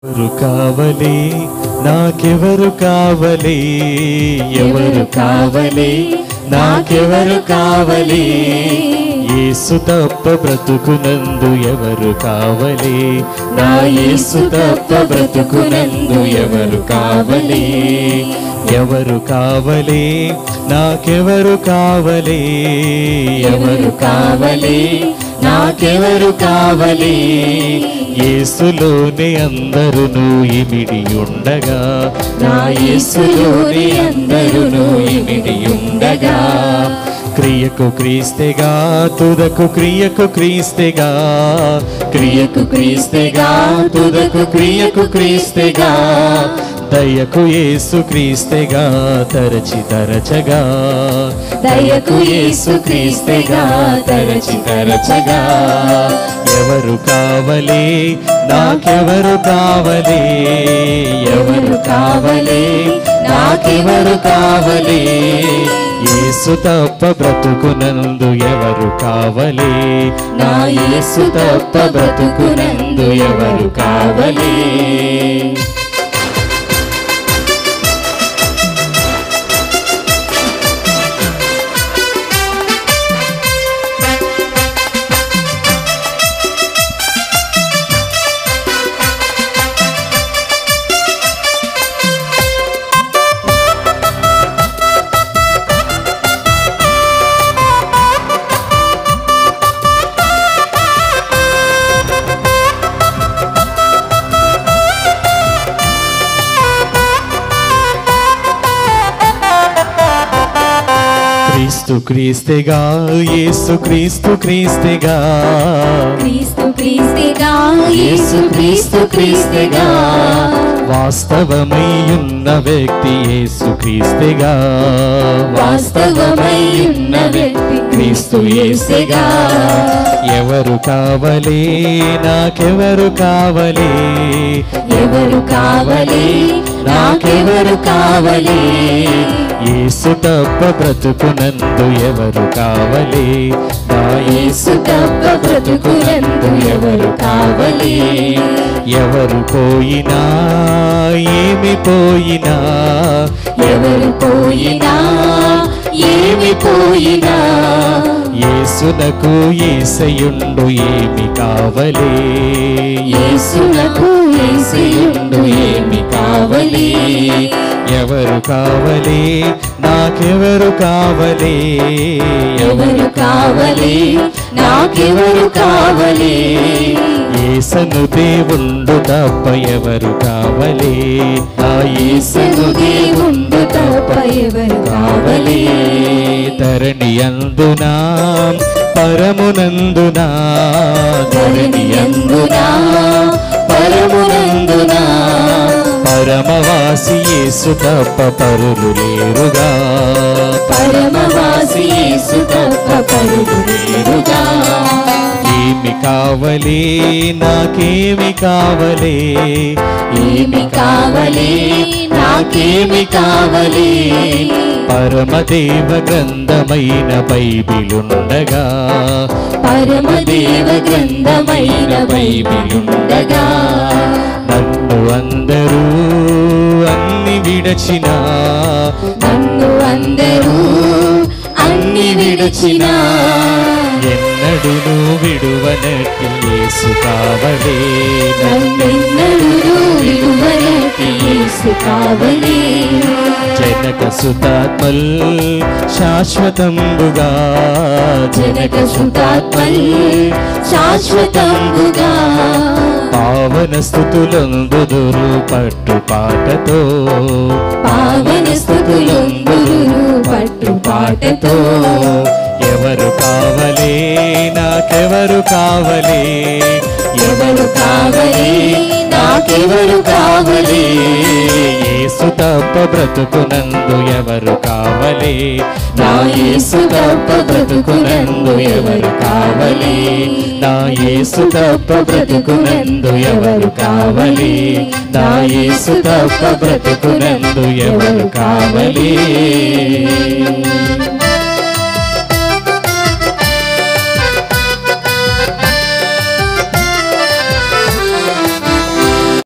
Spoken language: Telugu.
ఎవరు కావలి నాకెవరు కావలి, ఎవరు కావలి నాకెవరు కావలి, యేసు తప్ప బ్రతుకునందు ఎవరు కావలి, నా యేసు తప్ప బ్రతుకునందు ఎవరు కావలి, ఎవరు కావలి నాకెవరు కావలి, ఎవరు కావలి నాకెవరు కావలి, యేసులోనే అందరును ఇమిడి ఉండగా, నా యేసులోనే అందరును ఇమిడి ఉండగా, క్రియకు క్రీస్తేగా తుదకు క్రియకు క్రీస్తేగా, క్రియకు క్రీస్తేగా తుదకు క్రియకు క్రీస్తేగా, దయకు యేసు క్రీస్తేగా తరచి తరచగా, దయకు యేసు క్రీస్తేగా తరచి తరచగా, ఎవరు కావలి నాకెవరు కావలి, ఎవరు కావలి నాకెవరు కావలి, యేసు తప్ప బ్రతుకునందు ఎవరు కావలి, నా యేసు తప్ప బ్రతుకునందు ఎవరు కావలి. క్రీస్తు క్రీస్తేగా యేసు క్రీస్తు క్రీస్తేగా, క్రీస్తు క్రీస్తేగా యేసు క్రీస్తు క్రీస్తేగా, వాస్తవమయ్యున్న వ్యక్తి యేసు క్రీస్తేగా, వాస్తవమయ్యున్న వ్యక్తి క్రీస్తు యేసేగా, ఎవరు కావలి నాకెవరు కావలి, ఎవరు కావలి నాకెవరు కావలి, యేసు తప్ప బ్రతుకునందు ఎవరు కావలి, నా యేసు తప్ప బ్రతుకునందు ఎవరు కావలి, ఎవరు పోయినా ఏమి పోయినా, ఎవరు పోయినా ఏమి పోయినా, యేసునకు యేసయుండు ఏమి కావలి, యేసునకు యేసయుండు ఏమి కావలి, ఎవరు కావలి నాకెవరు కావలి, ఎవరు కావలి నాకెవరు కావలి, యేసను దేవుండు తప్ప ఎవరు కావలి, నా యేసను దేవుండు తప్ప ఎవరు కావలి, ధరణి అందునా పరమునందునా, ధరణి అందునా పరమునందునా, పరమవాసి యేసు తప్ప పరులు లేరుగా, పరమవాసి యేసు తప్ప పరులు లేరుగా, ఏమి కావలి నాకేమి కావలి, ఏమి కావలి నాకేమి కావలి, పరమదేవ గ్రంథమైన బైబిలుండగా, పరమదేవ గ్రంథమైన బైబిలుండగా, నన్ను అందరూ అన్ని విడచినా, నన్ను అందరూ అన్ని విడిచిన ఎన్నడును విడువనట్టి యేసు కావలి, నన్నెన్నడూ విడువనట్టి యేసు కావలి, జనక సుతాత్మల్ శాశ్వతంబుగా, జనక సుతాత్మల్ శాశ్వతంబుగా, పావన స్థుతులందుదురు పట్టుపాటతో, పావన స్థుతులందురు పట్టుపాటతో, ఎవరు కావలి నాకెవరు కావలి, ఎవరు కావలి నాకెవరు కావలి, యేసు తప్ప బ్రతుకునందు ఎవరు కావలి, నా యేసు తప్ప బ్రతుకునందు ఎవరు కావలి, నా యేసు తప్ప బ్రతుకునందు ఎవరు కావలి, నా యేసు తప్ప బ్రతుకునందు ఎవరు కావలి.